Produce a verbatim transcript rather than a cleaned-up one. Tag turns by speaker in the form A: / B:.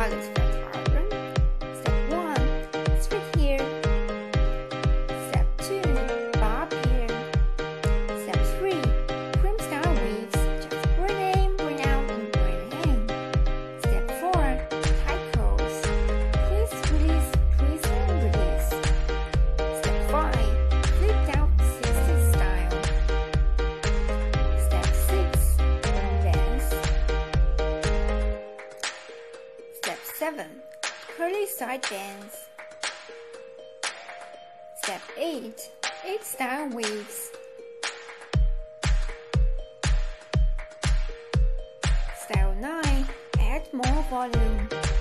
A: violet flat iron. Step one, straight here. Step two, bob here. Step three, cream style weaves, just braid in, braid out, and braid in. Step four, tie curls. Twist, release, twist, and release. Step five, flipped out sixties style. Step six, bands. Step seven, curly side bands. Step eight, eight style weaves. Style nine, add more volume.